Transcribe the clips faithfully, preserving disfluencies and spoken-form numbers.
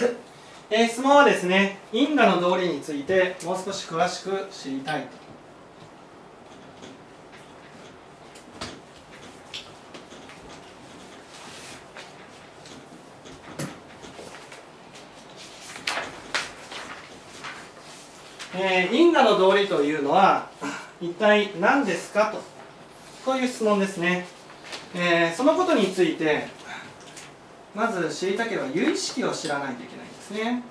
えー、質問はですね、因果の道理についてもう少し詳しく知りたいと。えー、因果の道理というのは一体何ですかと、こういう質問ですね。えー、そのことについてまず知りたければ有意識を知らないといけないんですね。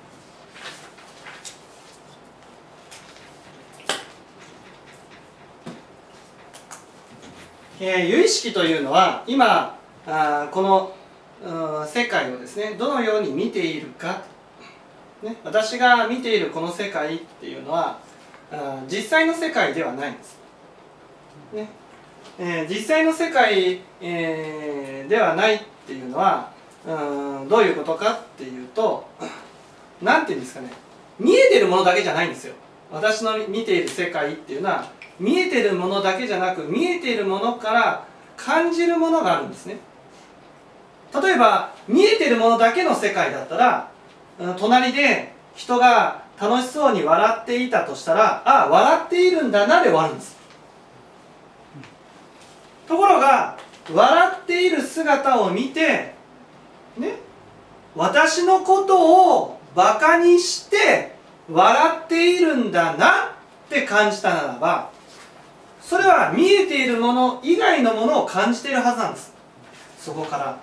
えー、有意識というのは今あこの世界をですねどのように見ているか、ね、私が見ているこの世界っていうのはあ実際の世界ではないんです、ねえー、実際の世界、えー、ではないっていうのはうんどういうことかっていうと、なんていうんですかね、見えてるものだけじゃないんですよ。私の見ている世界っていうのは見えてるものだけじゃなく、見えているものから感じるものがあるんですね。例えば見えてるものだけの世界だったら、隣で人が楽しそうに笑っていたとしたら、ああ笑っているんだなで終わるんです。ところが笑っている姿を見てね、私のことをバカにして笑っているんだなって感じたならば、それは見えているもの以外のものを感じているはずなんです。そこから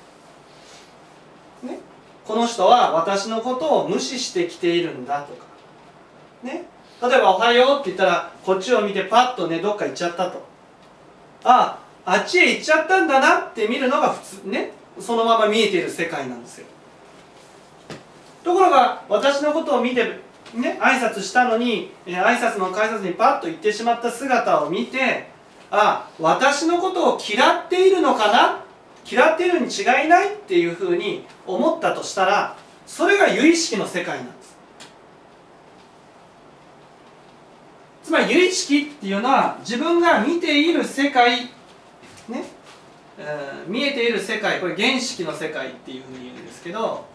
ね、この人は私のことを無視してきているんだとかね、例えば「おはよう」って言ったらこっちを見てパッとねどっか行っちゃったと、あああっちへ行っちゃったんだなって見るのが普通ね、そのまま見えている世界なんですよ。ところが私のことを見てね、挨拶したのに、えー、挨拶の改札にパッと行ってしまった姿を見て、あ、私のことを嫌っているのかな、嫌っているに違いないっていうふうに思ったとしたら、それが有意識の世界なんです。つまり有意識っていうのは自分が見ている世界ね、えー、見えている世界、これ原式の世界っていうふうに言うんですけど、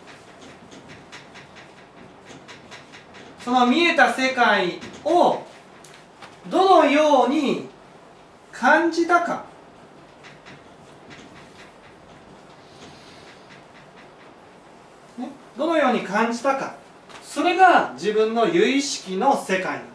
その見えた世界をどのように感じたか、ね、どのように感じたか、それが自分の有意識の世界なんです。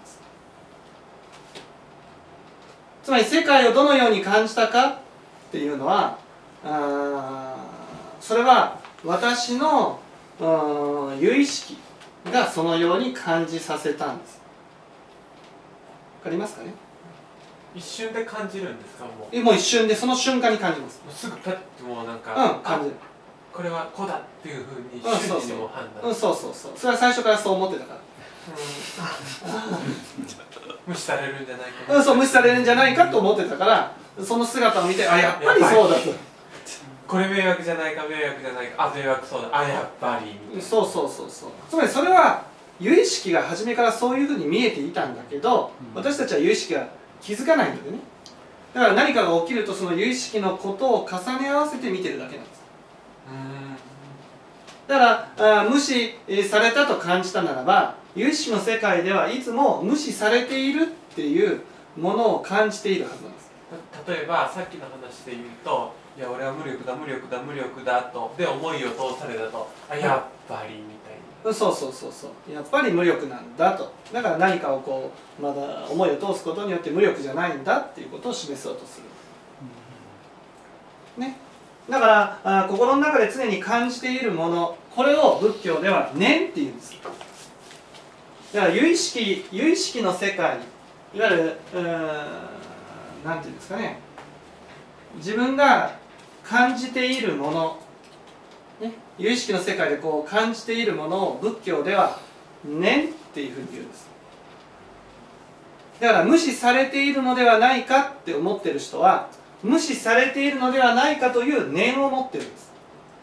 つまり世界をどのように感じたかっていうのは、あそれは私の有意識がそのように感じさせたんです。わかりますかね。 一瞬で感じるんですか。もうえもう一瞬でその瞬間に感じます。 もうすぐパッともうなんか、 うん、感じる。 これはこうだっていうふうに瞬時にも判断、 うん、そうそうそう、それは最初からそう思ってたから、 無視されるんじゃないか、 うん、そう無視されるんじゃないかと思ってたから、その姿を見て、あ、やっぱりそうだと、 これ迷惑じゃないか迷惑じゃないか、あ、迷惑そうだ、あ、やっぱりみたいな。 そうそうそうそう、つまりそれは有意識が初めからそういうふうに見えていたんだけど、うん、私たちは有意識が気づかないのでね、だから何かが起きるとその有意識のことを重ね合わせて見てるだけなんです。だからあ無視されたと感じたならば、有意識の世界ではいつも無視されているっていうものを感じているはずなんです。 例えばさっきの話で言うと、いや俺は無力だ無力だ無力だとで思いを通されたと、あ、やっぱりみたいな、 そうそうそうそう、やっぱり無力なんだと、だから何かをこうまだ思いを通すことによって無力じゃないんだっていうことを示そうとする、ね、だからあ心の中で常に感じているもの、これを仏教では念っていうんです。だから有意識有意識の世界、いわゆる何て言うんですかね、自分が感じているもの、ね、有意識の世界でこう感じているものを仏教では念っていうふうに言うんです。だから無視されているのではないかって思ってる人は、無視されているのではないかという念を持ってるんです。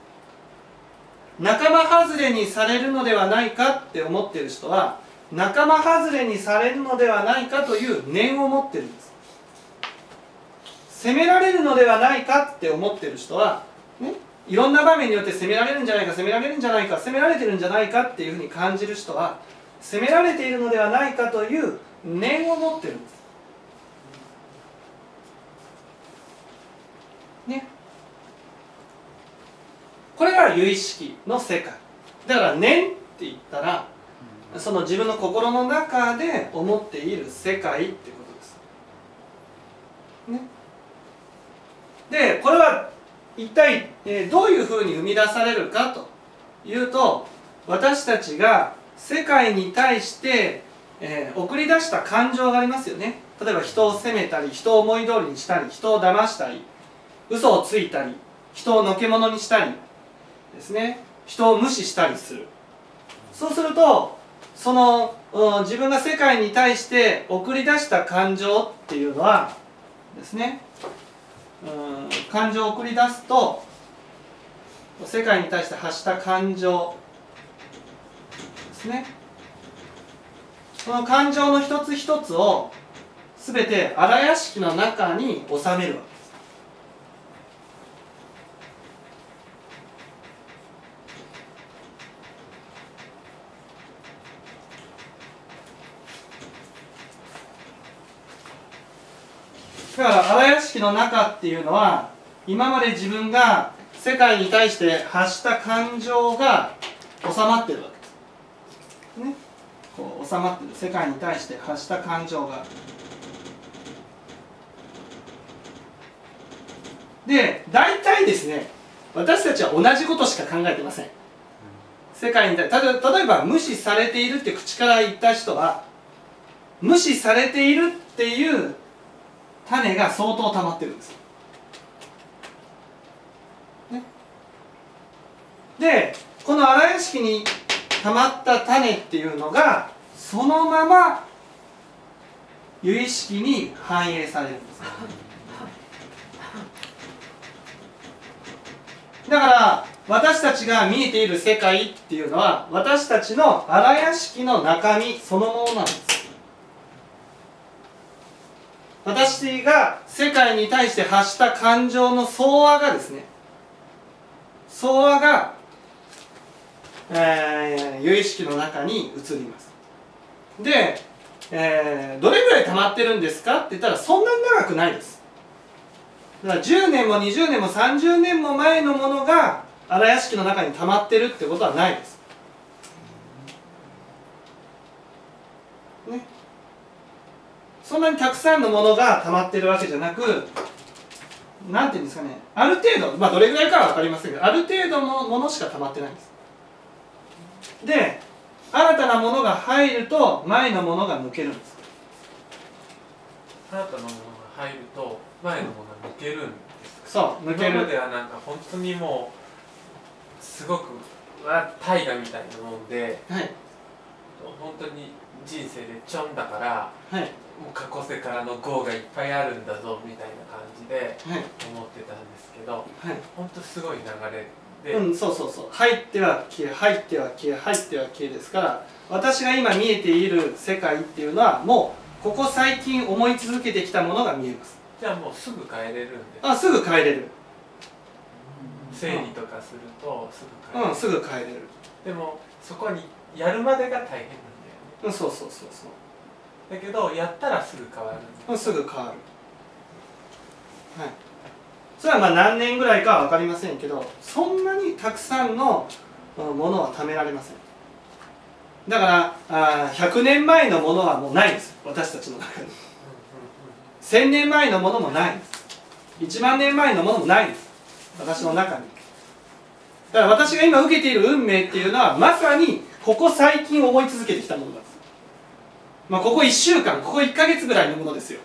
仲間外れにされるのではないかって思ってる人は、仲間外れにされるのではないかという念を持ってるんです。責められるのではないかって思ってる人は、ね、 いろんな場面によって責められるんじゃないか責められるんじゃないか責められてるんじゃないかっていうふうに感じる人は責められているのではないかという念を持ってるんです。ね。これが由意識の世界だから念って言ったらその自分の心の中で思っている世界っていうことです。ね。でこれは一体、えー、どういうふうに生み出されるかというと私たちが世界に対して、えー、送り出した感情がありますよね。例えば人を責めたり人を思い通りにしたり人を騙したり嘘をついたり人をのけ者にしたりですね人を無視したりする。そうするとその、うん、自分が世界に対して送り出した感情っていうのはですね、うん、感情を送り出すと世界に対して発した感情ですねその感情の一つ一つを全て荒屋敷の中に収めるわけです。だから荒屋敷の中っていうのは今まで自分が世界に対して発した感情が収まってるわけです。ね、こう収まってる世界に対して発した感情が。で大体ですね私たちは同じことしか考えてません。世界に対して例えば無視されているって口から言った人は無視されているっていう種が相当溜まってるんです、ね、でこの荒屋敷に溜まった種っていうのがそのまま由意識に反映されるんですだから私たちが見えている世界っていうのは私たちの荒屋敷の中身そのものなんです。私が世界に対して発した感情の総和がですね総和が、えー、由意識の中に移ります。で、えー、どれぐらい溜まってるんですかって言ったらそんなに長くないです。だからじゅうねんもにじゅうねんもさんじゅうねんも前のものが荒屋敷の中に溜まってるってことはないです。ね。そんなにたくさんのものが溜まってるわけじゃなく、なんていうんですかね、ある程度、まあどれぐらいかは分かりませんけど、ある程度のものしか溜まってないんです。で、新たなものが入ると前のものが抜けるんです。 新たなものが入ると前のものが抜けるんですか？ そう、抜ける。 今まではなんか本当にもうすごく大河みたいなもんで、はい、本当に人生でちょんだから、はい、もう過去世からの業がいっぱいあるんだぞみたいな感じで思ってたんですけど、はい、本当すごい流れで、 うん、そうそうそう、入っては消え入っては消え入っては消えですから、私が今見えている世界っていうのはもうここ最近思い続けてきたものが見えます。 じゃあもうすぐ変えれるんですか？ あ、すぐ変えれる。 整理とかするとすぐ変えれる。 うん、すぐ変えれる。 でもそこにやるまでが大変なんだよね。 うん、そうそうそうそう。 だけどやったらすぐ変わる。 うん、すぐ変わる。はい。それはまあ何年ぐらいかは分かりませんけど、そんなにたくさんのものは貯められません。だからあひゃくねんまえのものはもうないです、私たちの中に。せんねんまえのものもないです。いちまんねんまえのものもないです、私の中に。だから私が今受けている運命っていうのはまさにここ最近思い続けてきたものなんです。まあここいっしゅうかん、ここいっかげつぐらいのものですよ。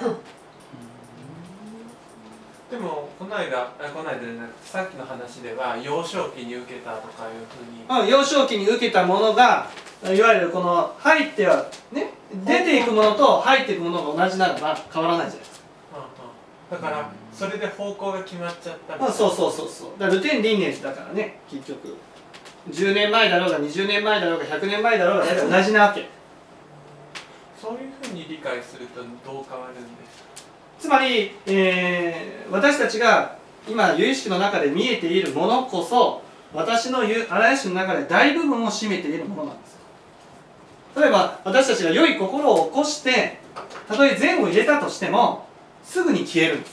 でもこの間、この間じゃなくてさっきの話では幼少期に受けたとかいうふうに、 うん、幼少期に受けたものがいわゆるこの入ってはね出ていくものと入っていくものが同じならば変わらないじゃないですか。 うんうん、だからそれで方向が決まっちゃったみたいな。 うん、そうそうそうそう。だからルテン輪廻だからね、結局じゅうねんまえだろうがにじゅうねんまえだろうがひゃくねんまえだろうが大体同じなわけ。 そういうふうに理解するとどう変わるんですか？ つまり、えー、私たちが今有意識の中で見えているものこそ私の荒屋敷の中で大部分を占めているものなんです。例えば私たちが良い心を起こしてたとえ善を入れたとしてもすぐに消えるんです、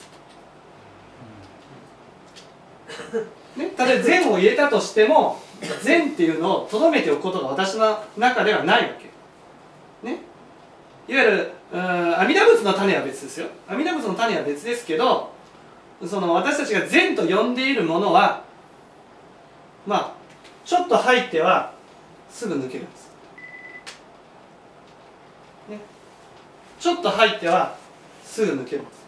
ね、たとえ善を入れたとしても善っていうのをとどめておくことが私の中ではないわけ、ね、いわゆる阿弥陀仏の種は別ですよ。阿弥陀仏の種は別ですけど、その私たちが善と呼んでいるものはまあちょっと入ってはすぐ抜けるんです、ね、ちょっと入ってはすぐ抜けるんです。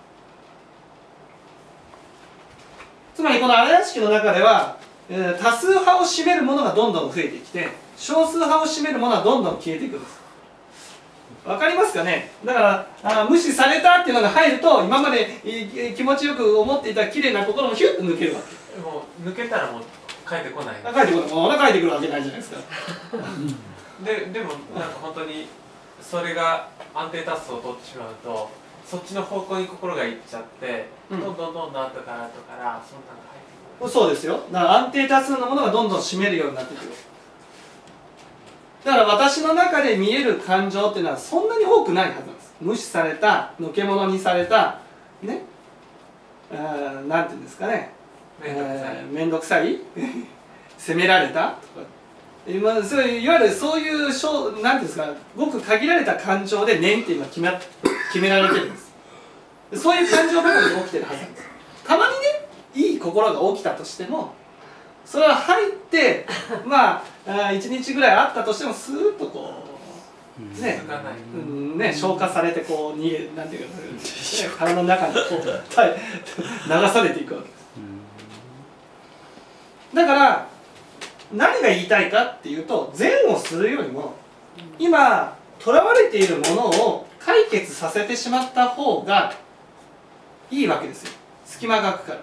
つまりこの荒屋敷の中では、えー、多数派を占めるものがどんどん増えてきて少数派を占めるものはどんどん消えていくんです。わかりますかね。だからあ無視されたっていうのが入ると今まで気持ちよく思っていた綺麗な心もヒュッと抜けるわけ。 もう抜けたらもう帰ってこない。 帰ってこない。もう帰ってくるわけないじゃないですかででもなんか本当にそれが安定多数を取ってしまうとそっちの方向に心がいっちゃって、うん、どんどんどんどん後から後からそんなのが入ってくる。 そうですよ。だから安定多数のものがどんどん占めるようになってくる。だから私の中で見える感情っていうのはそんなに多くないはずなんです。無視された、のけ者にされた、ね、あなんていうんですかね、面倒くさい責められたとか、今そういういわゆるそういうなんていうんですか、ごく限られた感情で念っていうのは決め、決められてるんです。そういう感情ばかり起きてるはずなんです。たまにね、いい心が起きたとしてもそれは入ってまあいちにちぐらいあったとしてもスーッとこうね、うんね消化されてこう逃げなんていうか、ね、体の中にこう流されていくわけです。だから何が言いたいかっていうと善をするよりも今とらわれているものを解決させてしまった方がいいわけですよ。隙間が空くから。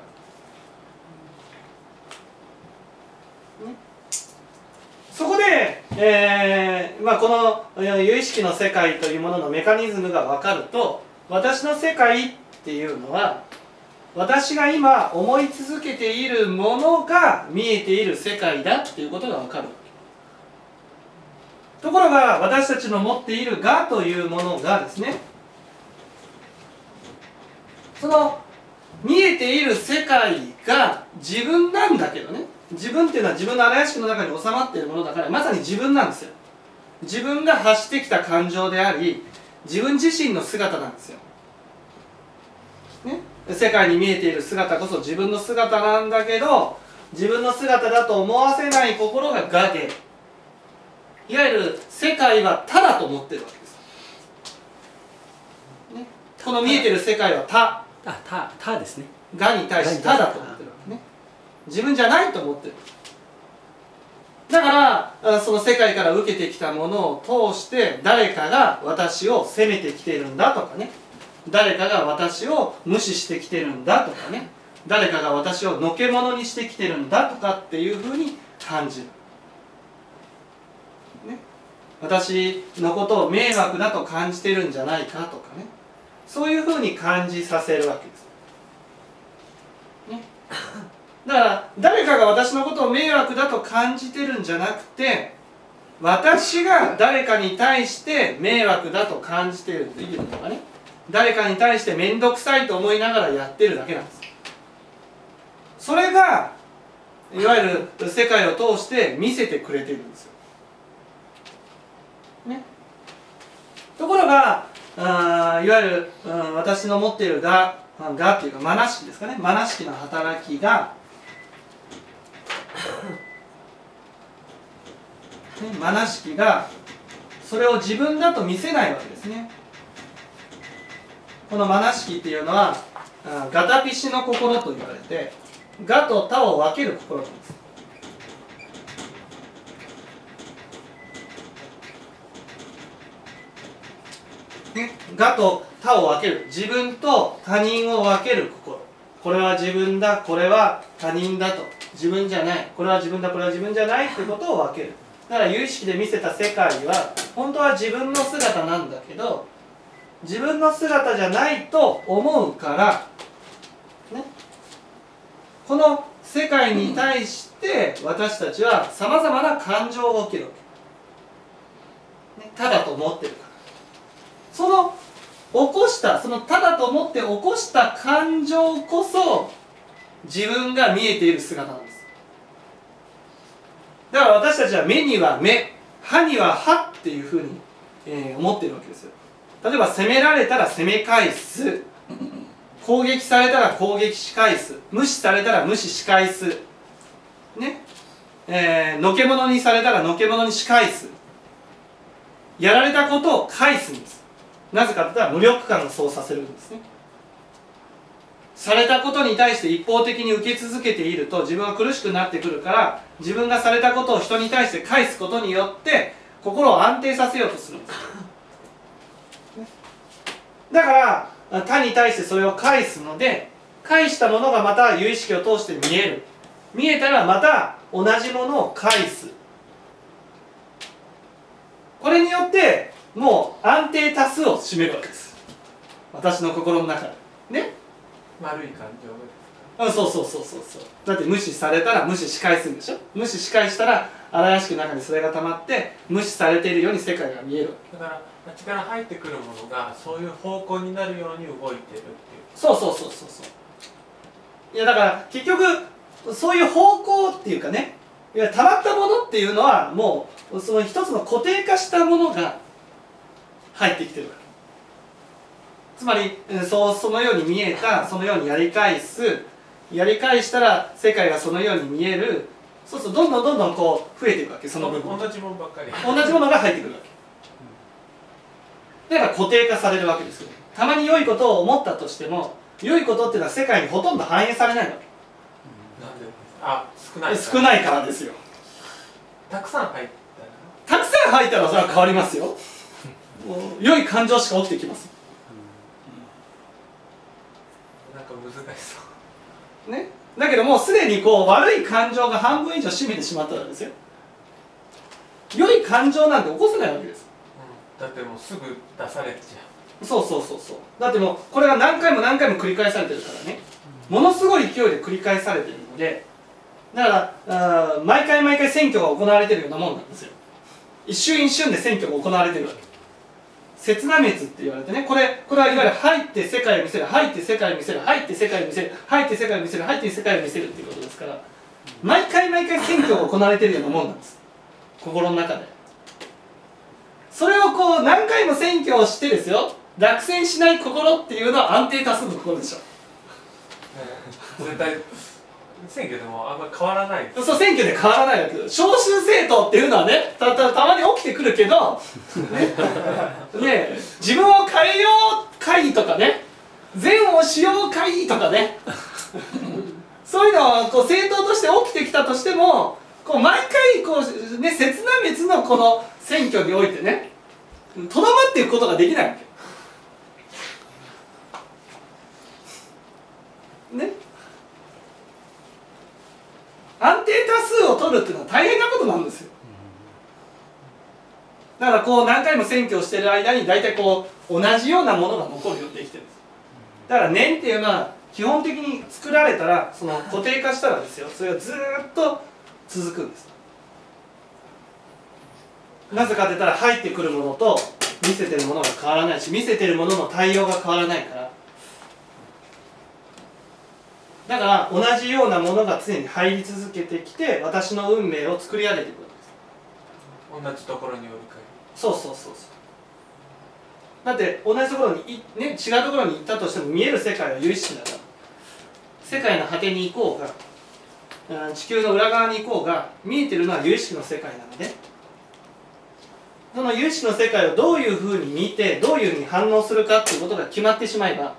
そこで、えーまあ、この有意識の世界というもののメカニズムが分かると私の世界っていうのは私が今思い続けているものが見えている世界だっていうことが分かる。ところが私たちの持っている我というものがですね、その見えている世界が自分なんだけどね、自分っていうのは自分の荒屋敷の中に収まっているものだからまさに自分なんですよ。自分が発してきた感情であり自分自身の姿なんですよ、ね、世界に見えている姿こそ自分の姿なんだけど自分の姿だと思わせない心が我で、いわゆる世界は他だと思ってるわけです、ね、この見えている世界は他、 あ、他、他ですね。 我に対して他だと思ってるわけね。自分じゃないと思ってる。だからその世界から受けてきたものを通して誰かが私を責めてきてるんだとかね、誰かが私を無視してきてるんだとかね、誰かが私をのけ者にしてきてるんだとかっていうふうに感じる、ね、私のことを迷惑だと感じてるんじゃないかとかね、そういうふうに感じさせるわけです、ね、だから誰かが私のことを迷惑だと感じてるんじゃなくて私が誰かに対して迷惑だと感じているというのかね、誰かに対して面倒くさいと思いながらやってるだけなんです。それがいわゆる世界を通して見せてくれてるんですよ、ね、ところがあいわゆる、うん、私の持っている我我っていうかマナ式ですかね、マナ式の働きがマナ式がそれを自分だと見せないわけですね。このマナ式っていうのはガタピシの心と言われて我と他を分ける心なんです。ね、我と他を分ける、自分と他人を分ける心、これは自分だ、これは他人だと、自分じゃない、これは自分だ、これは自分じゃないということを分ける。だから有意識で見せた世界は本当は自分の姿なんだけど自分の姿じゃないと思うから、ね、 この世界に対して私たちはさまざまな感情が起きるわけ、ね、ただと思ってるから。その起こしたそのただと思って起こした感情こそ自分が見えている姿なんです。だから私たちは目には目、歯には歯っていうふうに、えー、思っているわけですよ。例えば責められたら責め返す、攻撃されたら攻撃し返す、無視されたら無視し返すね、えー、のけ者にされたらのけ者にし返す、やられたことを返すんです。なぜかといったら無力感がそうさせるんですね。されたことに対して一方的に受け続けていると自分は苦しくなってくるから、自分がされたことを人に対して返すことによって心を安定させようとするんです。だから他に対してそれを返すので、返したものがまた有意識を通して見える。見えたらまた同じものを返す。これによってもう安定多数を占めるわけです、私の心の中でね。 丸い感情あ、そうそうそうそうそう。だって無視されたら無視し返すんでしょ。無視し返したら荒々しく中にそれが溜まって無視されているように世界が見える。 だからあっちから入ってくるものがそういう方向になるように動いてるっていう。 そうそうそうそうそう。いやだから結局そういう方向っていうかね、いや溜まったものっていうのはもうその一つの固定化したものが入ってきてるわけ。つまりそうそのように見えた、そのようにやり返す、やり返したら世界がそのように見える。そうするとどんどんどんどんこう増えていくわけ。その部分同じものばっかり同じものが入ってくるわけだから固定化されるわけですよ。たまに良いことを思ったとしても良いことっていうのは世界にほとんど反映されないわけ。 なんで？あ、少ない少ないからですよ。 たくさん入ったらたくさん入ったらそれは変わりますよ。もう良い感情しか起きてきます。 なんか難しそうね。だけどもうすでにこう悪い感情が半分以上占めてしまったらですよ、良い感情なんて起こせないわけです、 うん、だってもうすぐ出されちゃう。そうそうそうそう。だってもうこれが何回も何回も繰り返されてるからね、ものすごい勢いで繰り返されてるので、だからあ毎回毎回選挙が行われてるようなもんなんですよ。一瞬一瞬で選挙が行われてるわけ。刹那滅って言われてね、これこれはいわゆる入って世界を見せる、入って世界を見せる、入って世界を見せる、入って世界を見せる、入って世界を見せるっていうことですから、毎回毎回選挙が行われてるようなもんなんです、心の中で。それをこう何回も選挙をしてですよ、落選しない心っていうのは安定多数の心でしょ。 絶対選挙でもあんまり変わらない。 そう、選挙で変わらないわけです。少数政党っていうのはね、たたたまに起きてくるけどね、ね、自分を変えよう会とかね、善をしよう会とかねそういうのはこう政党として起きてきたとしても、こう毎回こう、ね、刹那滅のこの選挙においてね、とどまっていくことができないわけね。安定多数を取るっていうのは大変なことなんですよ。だからこう何回も選挙をしている間に大体こう同じようなものが残るようにできてるんです。だから念っていうのは基本的に作られたら、その固定化したらですよ、それがずーっと続くんです。なぜかって言ったら入ってくるものと見せてるものが変わらないし、見せてるものの対応が変わらないから。だから同じようなものが常に入り続けてきて、私の運命を作り上げていくわけです。 同じところに折り返る。 そうそうそうそう。だって同じところにい、ね、違うところに行ったとしても見える世界は有意識だから、世界の果てに行こうが地球の裏側に行こうが、見えてるのは有意識の世界なので、その有意識の世界をどういうふうに見てどういうふうに反応するかっていうことが決まってしまえば、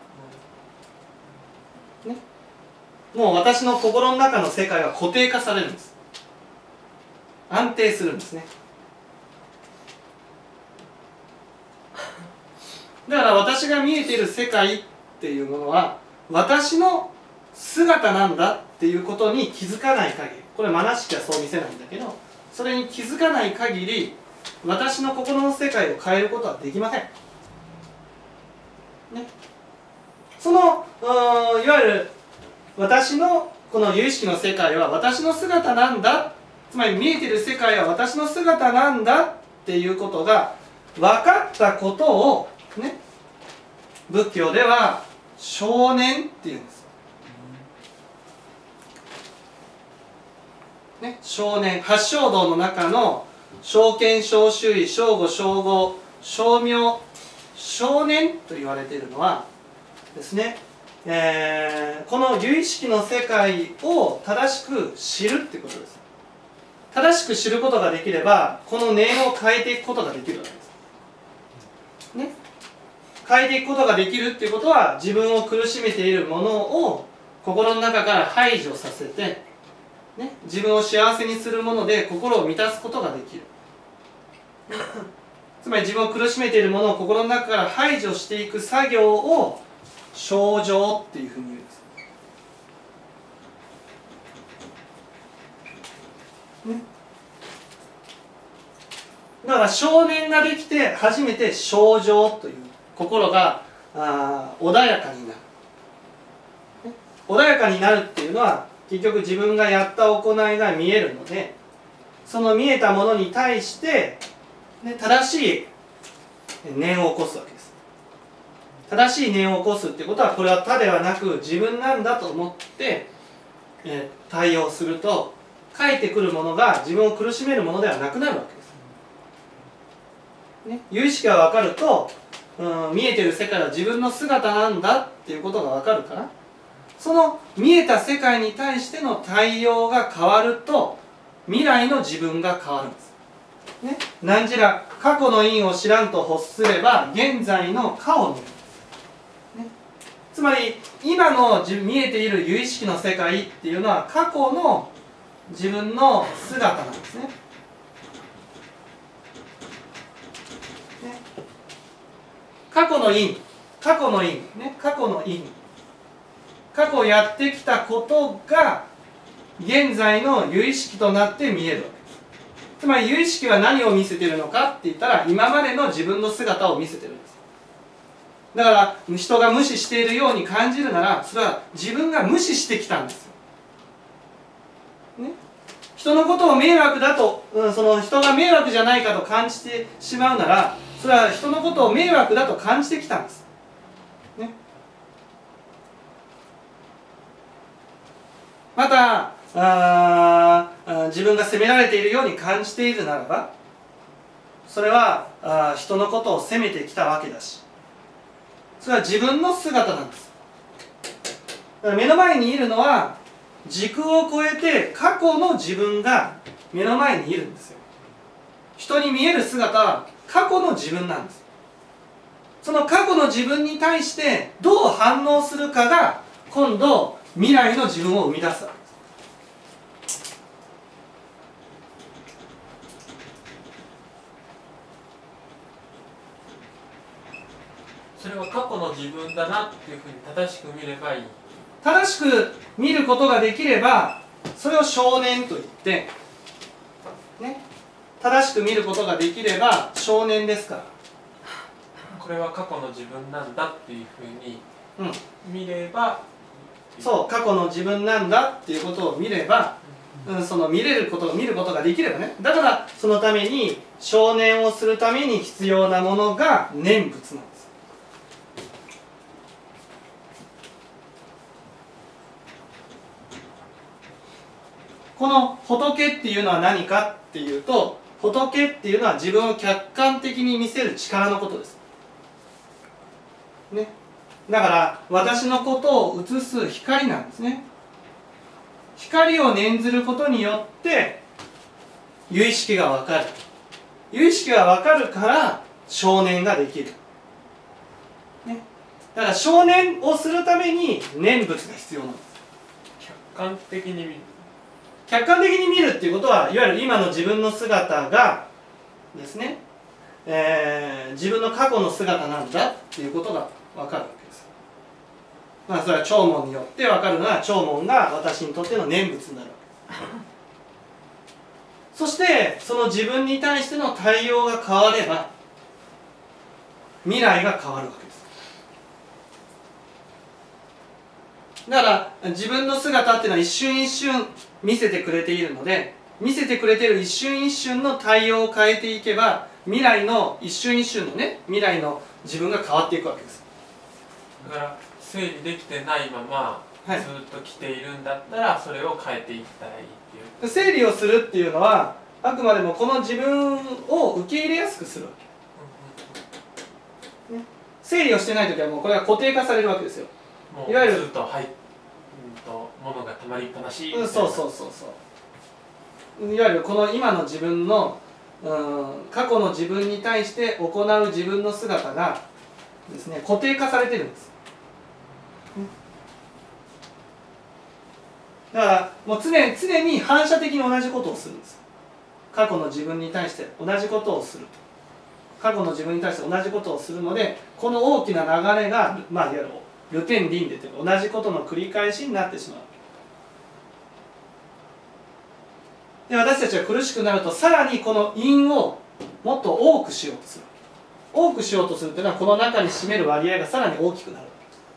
ね、もう私の心の中の世界は固定化されるんです。安定するんですね。だから私が見えている世界っていうものは私の姿なんだっていうことに気づかない限り、これマナ式はそう見せないんだけど、それに気づかない限り私の心の世界を変えることはできません、ね、そのいわゆる私のこの有意識の世界は私の姿なんだ、つまり見えてる世界は私の姿なんだっていうことが分かったことをね、仏教では少年っていうんです、ね、少年、八正道の中の正見正宗意正悟正悟正明少年と言われているのはですね、えー、この有意識の世界を正しく知るってことです。正しく知ることができればこの念を変えていくことができるわけです、ね、変えていくことができるっていうことは自分を苦しめているものを心の中から排除させて、ね、自分を幸せにするもので心を満たすことができるつまり自分を苦しめているものを心の中から排除していく作業を正常っていうふうに言うんです、ね、だから少年ができて初めて正常という心があ穏やかになる、ね、穏やかになるっていうのは結局自分がやった行いが見えるので、その見えたものに対して、ね、正しい念を起こすわけです。正しい念を起こすっていうことはこれは他ではなく自分なんだと思って、えー、対応すると返ってくるものが自分を苦しめるものではなくなるわけです、ね、有意識が分かると、うん、見えてる世界は自分の姿なんだっていうことが分かるから、その見えた世界に対しての対応が変わると未来の自分が変わるんです、ね、何じら過去の因を知らんと欲すれば現在の果を見る、ね、つまり今の見えている有意識の世界っていうのは過去の自分の姿なんですね。ね、過去の因、過去の因、ね、過去の因、過去やってきたことが現在の有意識となって見えるわけです。つまり有意識は何を見せているのかって言ったら今までの自分の姿を見せてるんです。だから人が無視しているように感じるならそれは自分が無視してきたんですよ、ね、人のことを迷惑だと、うん、その人が迷惑じゃないかと感じてしまうならそれは人のことを迷惑だと感じてきたんです、ね、またああ自分が責められているように感じているならばそれはあ人のことを責めてきたわけだし、それは自分の姿なんです。だから目の前にいるのは時空を超えて過去の自分が目の前にいるんですよ。人に見える姿は過去の自分なんです。その過去の自分に対してどう反応するかが今度未来の自分を生み出すわけです。 それは過去の自分だなっていうふうに正しく見ればいい。 正しく見ることができればそれを少年と言って、ね、正しく見ることができれば少年ですから、 これは過去の自分なんだっていうふうに見れば、 うん、そう過去の自分なんだっていうことを見れば、うん、その見れることを見ることができればね、だからそのために少年をするために必要なものが念仏なんです。この仏っていうのは何かっていうと、仏っていうのは自分を客観的に見せる力のことです、ね、だから私のことを映す光なんですね。光を念ずることによって有意識が分かる。有意識が分かるから少年ができる、ね、だから少年をするために念仏が必要なんです。 客観的に見る客観的に見るっていうことはいわゆる今の自分の姿がですね、えー、自分の過去の姿なんだっていうことが分かるわけです。まあそれは聴聞によって分かるのは聴聞が私にとっての念仏になるわけです。そしてその自分に対しての対応が変われば未来が変わるわけです。 だから自分の姿っていうのは一瞬一瞬見せてくれているので、見せてくれている一瞬一瞬の対応を変えていけば、未来の一瞬一瞬のね、未来の自分が変わっていくわけです。 だから整理できてないままずっと来ているんだったら、それを変えていったらいいっていう。 整理をするっていうのはあくまでもこの自分を受け入れやすくするわけ、ね、整理をしてない時はもうこれが固定化されるわけですよ。 いわゆるずっとはい、うんと物がたまりっぱなしみたいな。 そうそうそうそう。いわゆるこの今の自分の、うん、過去の自分に対して行う自分の姿がですね、固定化されてるんです。だからもう常常に反射的に同じことをするんです。過去の自分に対して同じことをする。過去の自分に対して同じことをするので、この大きな流れが、まあ、いわゆるルテンリンデという同じことの繰り返しになってしまう。で、私たちは苦しくなると、さらにこの因をもっと多くしようとする。多くしようとするというのは、この中に占める割合がさらに大きくなる。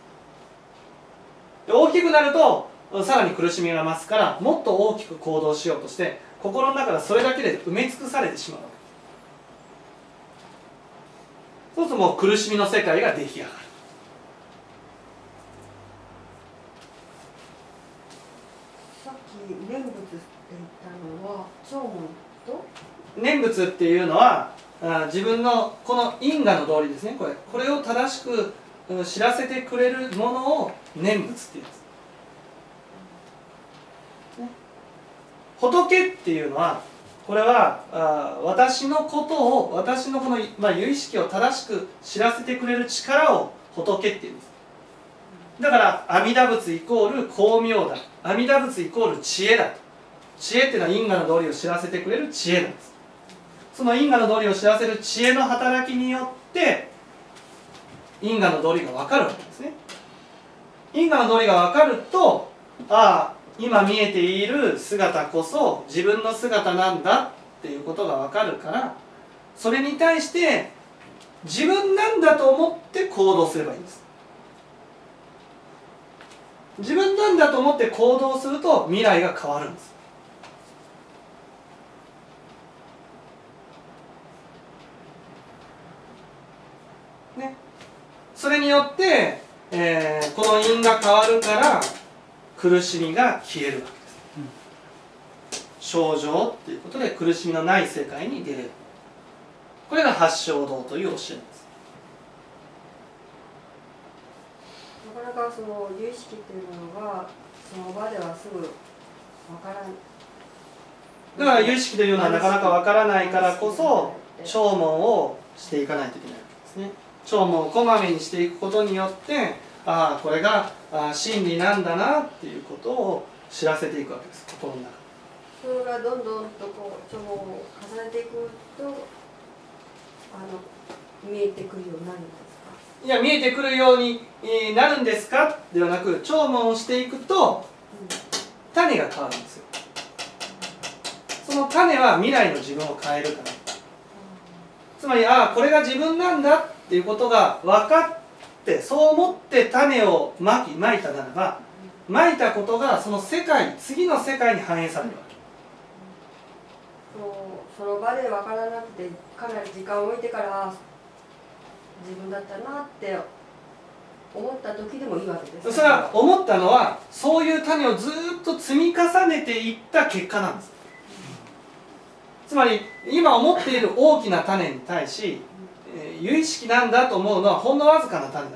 で、大きくなるとさらに苦しみが増すから、もっと大きく行動しようとして、心の中がそれだけで埋め尽くされてしまうわけ。そうするともう苦しみの世界が出来上がる。 さっき念仏って言ったのは聴聞と念仏っていうのはあ自分のこの因果の道理ですね。これこれを正しく知らせてくれるものを念仏っていうんです、ね、仏っていうのはこれはあ私のことを私のこの、まあ、由意識を正しく知らせてくれる力を仏っていうんです。だから阿弥陀仏イコール光明だ、阿弥陀仏イコール知恵だと。知恵っていうのは因果の道理を知らせてくれる知恵なんです。その因果の道理を知らせる知恵の働きによって因果の道理が分かるわけですね。因果の道理が分かると、ああ今見えている姿こそ自分の姿なんだっていうことが分かるから、それに対して自分なんだと思って行動すればいいんです。自分なんだと思って行動すると未来が変わるんです。ね、それによって、えー、この因が変わるから苦しみが消えるわけです。症状っていうことで苦しみのない世界に出れる。これが八正道という教えです。 なかなかその由意識っていうのがその場ではすぐわからない。 だから由意識というのはなかなかわからないからこそ聴聞をしていかないといけないわけですね。聴聞をこまめにしていくことによって、ああこれがあ真理なんだなっていうことを知らせていくわけです、心の中で。 それがどんどんとこう聴聞を重ねていくとあの見えてくるようになるんですか。 いや、見えてくるようになるんですかではなく、聴聞をしていくと種が変わるんですよ。その種は未来の自分を変えるから。つまり、ああこれが自分なんだっていうことが分かって、そう思って種をまきまいたならば、まいたことがその世界、次の世界に反映されるわけ。 その場で分からなくてかなり時間を置いてから自分だったなって思った時でもいいわけです。 それは思ったのはそういう種をずっと積み重ねていった結果なんです。つまり今思っている大きな種に対し、えー、有意識なんだと思うのはほんのわずかな種なんです。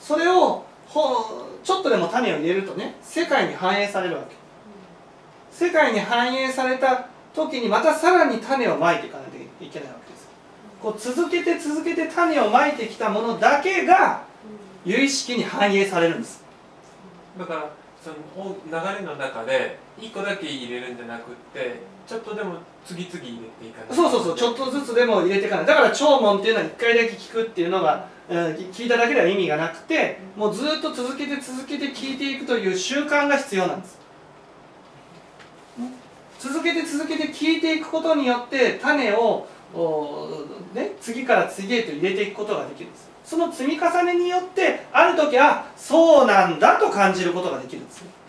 それをほちょっとでも種を入れるとね、世界に反映されるわけ。世界に反映された時にまたさらに種をまいていかないといけないわけです。こう続けて続けて種をまいてきたものだけが有意識に反映されるんです。 だからその流れの中でいっこだけ入れるんじゃなくってちょっとでも次々入れていかない。 そうそうそう、ちょっとずつでも入れていかない。だから聴聞っていうのはいっかいだけ聞くっていうのが、うん、聞いただけでは意味がなくて、もうずっと続けて続けて聞いていくという習慣が必要なんです。続けて続けて聞いていくことによって種をね、次から次へと入れていくことができるんです。その積み重ねによってある時あそうなんだと感じることができるんですね。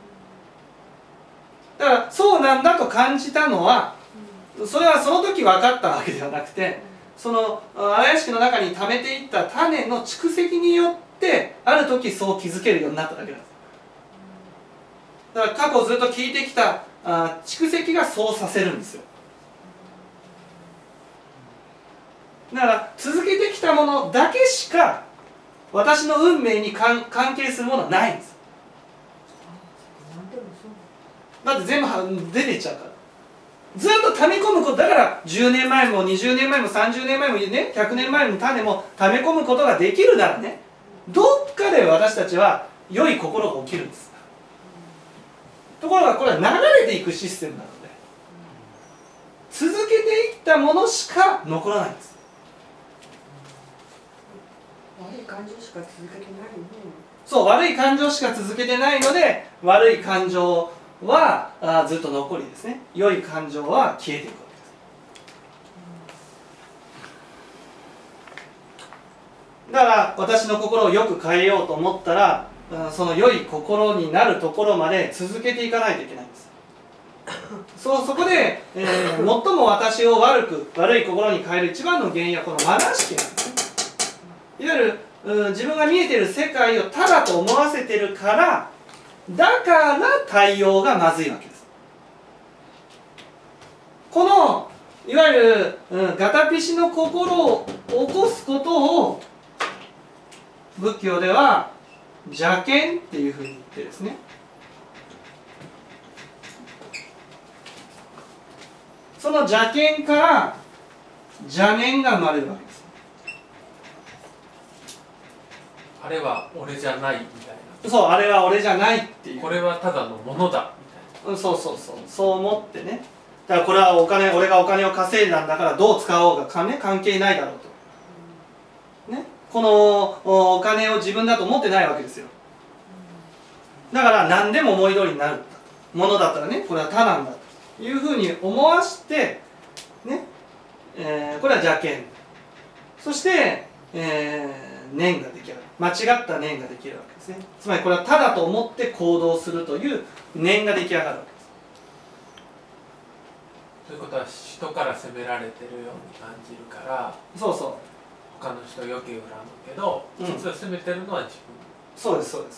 だからそうなんだと感じたのはそれはその時分かったわけではなくて、その荒屋敷の中に溜めていった種の蓄積によってある時そう気づけるようになっただけなんです。だから過去ずっと聞いてきたあ蓄積がそうさせるんですよ。だから続けてきたものだけしか私の運命に関係するものはないんです。だって全部出ていっちゃうから。ずっと溜め込むことだから、じゅうねんまえもにじゅうねんまえもさんじゅうねんまえもね、ひゃくねんまえの種も溜め込むことができるならね、どっかで私たちは良い心が起きるんです。ところがこれは流れていくシステムなので、続けていったものしか残らないんです。 悪い感情しか続けてないの。 そう、悪い感情しか続けてないので、悪い感情はあずっと残りですね、良い感情は消えていくわけです。だから私の心をよく変えようと思ったら、その良い心になるところまで続けていかないといけないんです。そうそこで、えー、最も私を悪く悪い心に変える一番の原因はこのまなしきなんですね。いわゆるうん自分が見えている世界をただと思わせてるから、だから対応がまずいわけです。このいわゆる、うん、ガタピシの心を起こすことを仏教では邪見っていうふうに言ってですね、その邪見から邪念が生まれるわけです。 あれは俺じゃないみたいな。 そう、あれは俺じゃないっていう。 これはただのものだみたいな。 そうそうそう、そう思ってね。だからこれはお金、俺がお金を稼いだんだからどう使おうが関係ないだろうと。ね、このお金を自分だと思ってないわけですよ。だから何でも思い通りになるものだったらね、これは他なんだというふうに思わしてね、えー、これは邪見。そして、えー、念が出来上がる。間違った念ができるわけですね。つまりこれはただと思って行動するという念が出来上がるわけです。 ということは人から責められてるように感じるから、 そうそう、 他の人をよけ恨むけど、うん、実は責めてるのは自分。 そうですそうです。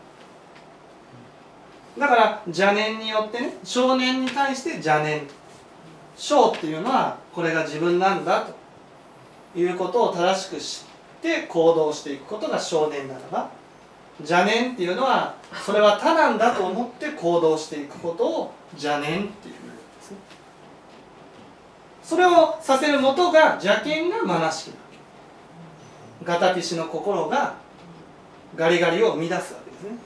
だから邪念によってね、少年に対して邪念、少っていうのはこれが自分なんだということを正しく知って行動していくことが少年ならば、邪念っていうのはそれは他なんだと思って行動していくことを邪念っていうふうに言うんですね。それをさせる元が邪見がまなしきなわけ。ガタピシの心がガリガリを生み出すわけですね。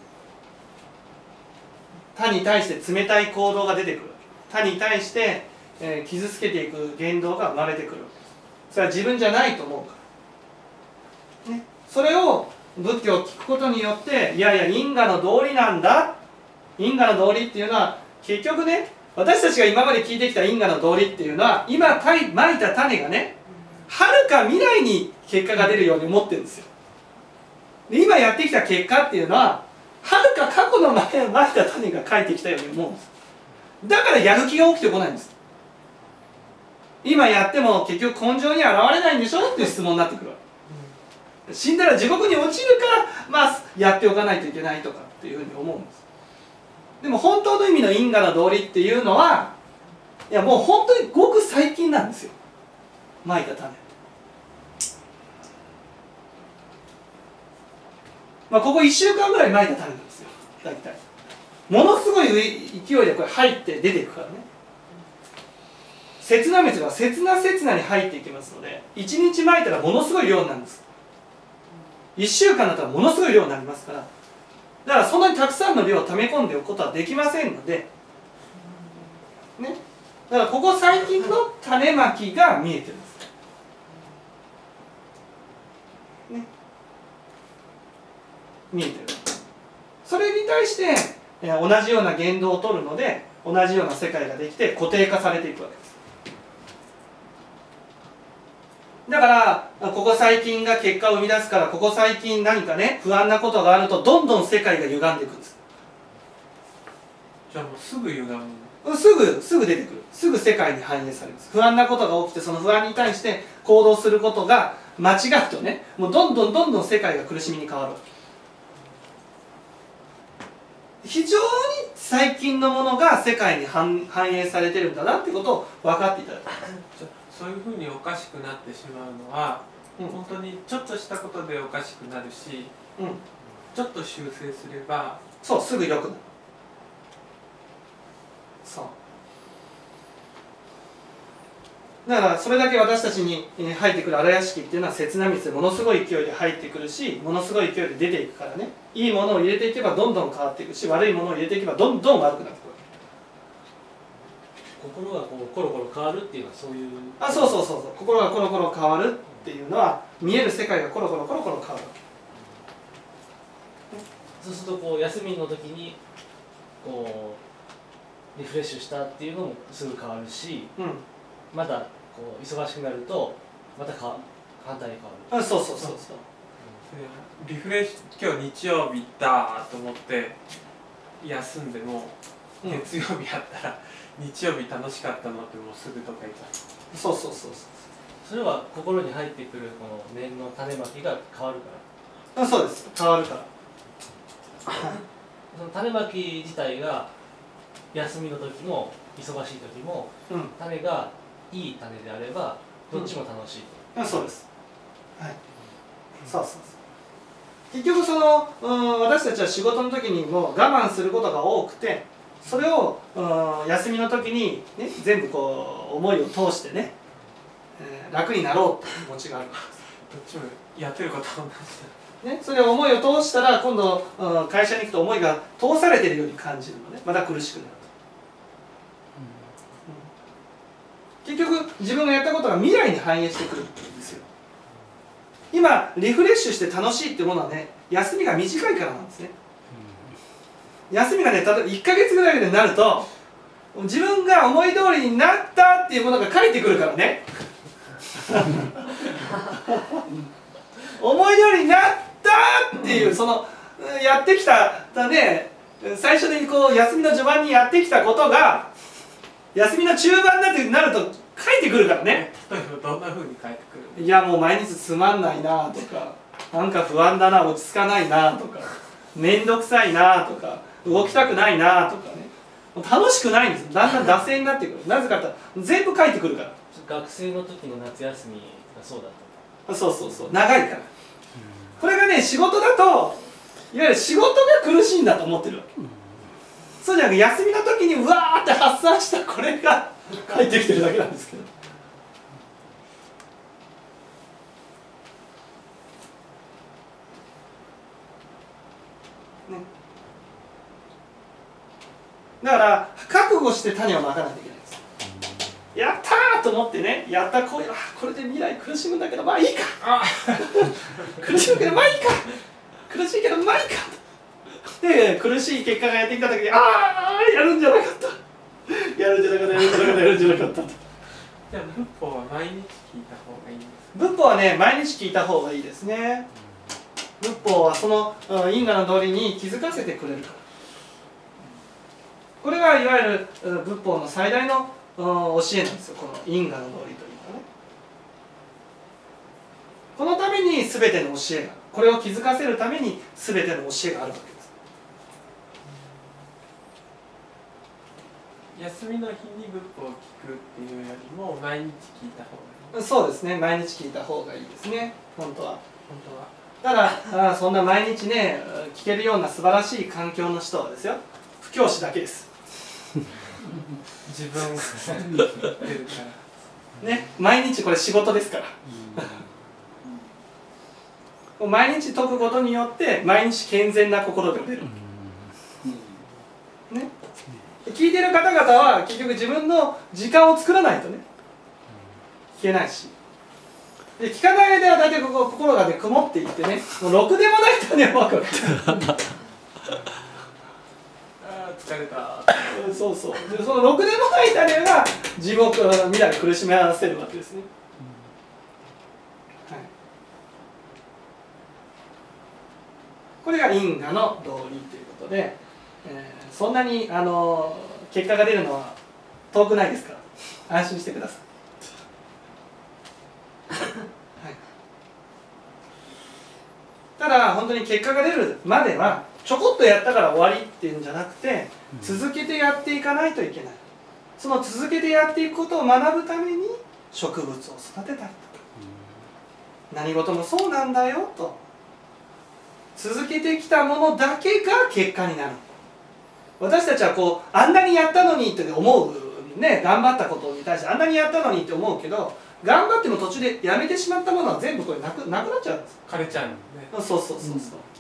他に対して冷たい行動が出てくるわけ。他に対して、えー、傷つけていく言動が生まれてくるわけです。それは自分じゃないと思うから、ね、それを仏教を聞くことによって、いやいや因果の道理なんだ、因果の道理っていうのは結局ね、私たちが今まで聞いてきた因果の道理っていうのは今まいた種がね、はるか未来に結果が出るように思ってるんですよ。で今やってきた結果っていうのははるか過去の前まいた種が書いてきたように思うんです。だからやる気が起きてこないんです。今やっても結局根性には現れないんでしょっていう質問になってくるわけ。死んだら地獄に落ちるからまあやっておかないといけないとかっていうふうに思うんです。でも本当の意味の因果の道理っていうのはいやもう本当にごく最近なんですよ、まいた種。まあここいっしゅうかんぐらいまいた種なんですよ、大体。ものすごい勢いでこれ入って出ていくからね。刹那滅が刹那刹那に入っていきますので、いちにちまいたらものすごい量になるんです。いっしゅうかんだったらものすごい量になりますから、だからそんなにたくさんの量を溜め込んでおくことはできませんので、ね、だからここ最近の種まきが見えてるんです、ね、見えてる。それに対して、えー、同じような言動を取るので同じような世界ができて固定化されていくわけです。 だからここ最近が結果を生み出すから、ここ最近何かね不安なことがあるとどんどん世界が歪んでいくんです。 じゃあもうすぐ歪む。 すぐすぐ出てくる。すぐ世界に反映されます。不安なことが起きて、その不安に対して行動することが間違うとね、もうどんどんどんどん世界が苦しみに変わるわけ。非常に最近のものが世界に反映されてるんだなってことを分かっていただく。 そういうふうにおかしくなってしまうのは、うん、本当にちょっとしたことでおかしくなるし、うん、ちょっと修正すればそうすぐ良くなる。そうだからそれだけ私たちに入ってくる荒屋敷っていうのは切な水でものすごい勢いで入ってくるし、ものすごい勢いで出ていくからね、いいものを入れていけばどんどん変わっていくし、悪いものを入れていけばどんどん悪くなっていくわけ。心がこうコロコロ変わるっていうのはそういう、 あ、そうそうそうそう、心がコロコロ変わるっていうのは見える世界がコロコロコロコロ変わるわけ。 そうするとこう休みの時にこうリフレッシュしたっていうのもすぐ変わるし、うん、またこう忙しくなるとまたか反対に変わる。 あ、そうそうそうそう、うん、 リフレッシュ、今日日曜日だと思って休んでも、うん、月曜日やったら日曜日楽しかったのってもうすぐとか言っちゃう。 そうそうそうそう、 それは心に入ってくるこの念の種まきが変わるから。あ、そうです、変わるからその種まき自体が休みの時も忙しい時も、うん、種がいい種であればどっちも楽しいと、 うん、あ、そうです、はい、うん、そうそうそう、結局その、うん、私たちは仕事の時にもう我慢することが多くて、それを、うん、休みの時に、ね、全部こう思いを通してね、えー、楽になろうっていう気持ちがある。 どっちもやってることは同じだ、 ね、それを思いを通したら今度、うん、会社に行くと思いが通されているように感じるのね、また苦しくなる。結局自分がやったことが未来に反映してくるんですよ。今リフレッシュして楽しいってものはね、休みが短いからなんですね。休みがね、例えばいっかげつぐらいでなると自分が思い通りになったっていうものが返ってくるからね思い通りになったっていう、そのやってきたね、最初にこう休みの序盤にやってきたことが休みの中盤になってなると返ってくるからね。 例えばどんな風に返ってくる？ いや、もう毎日つまんないなとか、なんか不安だな、落ち着かないなとか、面倒くさいなとか、動きたくないなとかね、もう楽しくないんですよ。だんだん惰性になってくる。なぜかって全部返ってくるから。 学生の時の夏休みがそうだった。 そうそうそう、長いから。これがね、仕事だといわゆる仕事が苦しいんだと思ってるわけ。そうじゃなくて休みの時にうわーって発散したこれが返ってきてるだけなんですけど。ね、だから覚悟して種をまかないといけないんです。やったーと思ってね、やったこれ、これで未来苦しむんだけどまあいいか苦しむけどまあいいか苦しいけどまあいいかで、苦しい結果がやってきた時に、ああやるんじゃなかったやるんじゃなかったやるんじゃなかったやるんじゃなかったと。 じゃあ仏法は毎日聞いた方がいいんですか？ 仏法はね、毎日聞いた方がいいですね。仏法はその因果の道理に気づかせてくれるから。これがいわゆる仏法の最大の教えなんですよ、この因果の道理というのはね。このために全ての教えが、これを気づかせるために全ての教えがあるわけです。 休みの日に仏法を聞くっていうよりも毎日聞いた方がいい。 そうですね、毎日聞いた方がいいですね、本当は。 本当は。 ただあそんな毎日ね聞けるような素晴らしい環境の人はですよ、布教師だけです。 自分を言ってるからね、毎日これ仕事ですから。毎日解くことによって毎日健全な心で出る。ね。聞いてる方々は結局自分の時間を作らないとね聞けないし、で聞かない間は大体ここ心がね曇っていってね、もうろくでもない種をまくわけですあ疲れたそうそう、でそのろくでもない種が地獄未来苦しめ合わせるわけですね。 これが因果の道理ということで、えー、そんなにあの結果が出るのは遠くないですから安心してください。はい、ただ本当に結果が出るまではちょこっとやったから終わりっていうんじゃなくて、続けてやっていかないといけない。その続けてやっていくことを学ぶために植物を育てたりとか、何事もそうなんだよと、続けてきたものだけが結果になる。私たちはこうあんなにやったのにって思うね、頑張ったことに対してあんなにやったのにって思うけど、頑張っても途中でやめてしまったものは全部これなくなくなっちゃうんです。 枯れちゃうんね。 そうそうそうそう、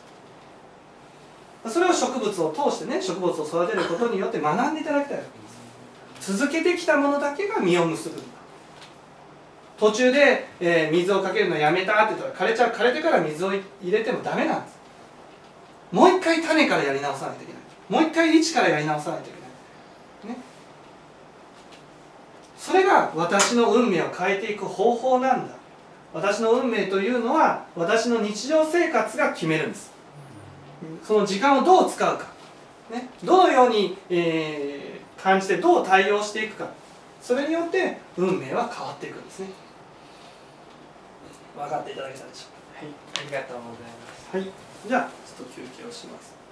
うん、それを植物を通してね、植物を育てることによって学んでいただきたいわけです。続けてきたものだけが実を結ぶんだ。途中で、えー、水をかけるのやめたって言ったら枯れちゃう、枯れてから水を入れてもダメなんです。もう一回種からやり直さないといけない。もう一回一からやり直さないといけない、ね、それが私の運命を変えていく方法なんだ。私の運命というのは私の日常生活が決めるんです。その時間をどう使うか、ね、どのように、えー、感じてどう対応していくか、それによって運命は変わっていくんですね。分かっていただけたでしょうか。 はい、ありがとうございます。 はい、じゃあちょっと休憩をします。